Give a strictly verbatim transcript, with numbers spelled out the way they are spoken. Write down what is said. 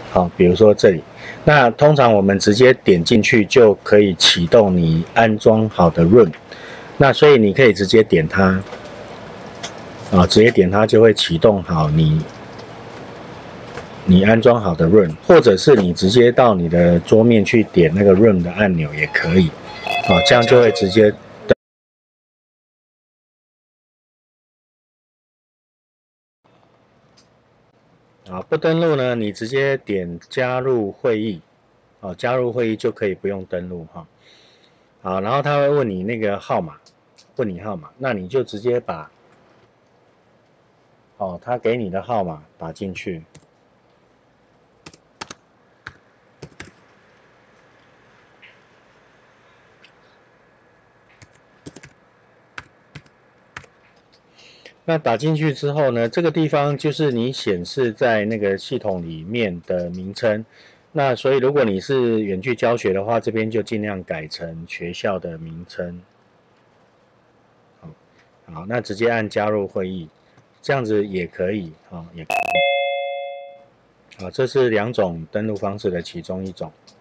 好，比如说这里，那通常我们直接点进去就可以启动你安装好的 room， 那所以你可以直接点它，啊，直接点它就会启动好你你安装好的 room， 或者是你直接到你的桌面去点那个 room 的按钮也可以，啊，这样就会直接。啊，不登录呢，你直接点加入会议，哦，加入会议就可以不用登录哈。好，然后他会问你那个号码，问你号码，那你就直接把，哦，他给你的号码打进去。那打进去之后呢，这个地方就是你显示在那个系统里面的名称。那所以如果你是远距教学的话，这边就尽量改成学校的名称。好，好，那直接按加入会议，这样子也可以，啊，也可以。好，这是两种登录方式的其中一种。